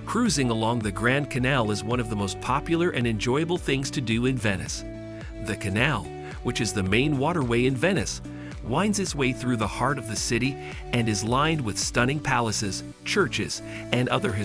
Cruising along the Grand Canal is one of the most popular and enjoyable things to do in Venice. The canal, which is the main waterway in Venice, winds its way through the heart of the city and is lined with stunning palaces, churches, and other